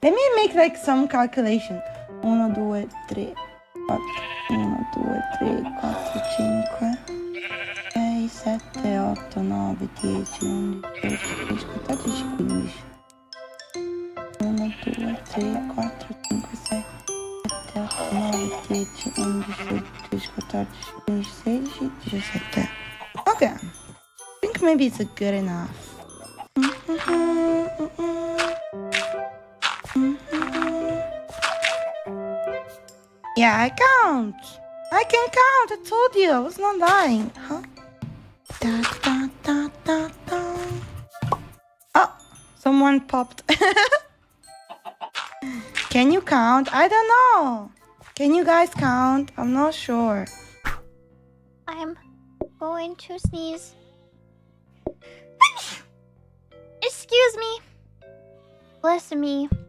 Let me make like some calculation. 1, 2, 3, 4. 1, 2, 3, 4, 5, 6, 7, 8, 9, 10, 11, 12, 13, 14, 15. 1, 2, 3, 4, 5, 6, 7, 8, 9, 10, 11, 12, 13, 14, 15, 16, 17. Okay. I think maybe it's good enough. Yeah, I count. I can count. I told you. I was not lying. Huh? Da, da, da, da, da. Oh, someone popped. Can you count? I don't know. Can you guys count? I'm not sure. I'm going to sneeze. Excuse me. Bless me.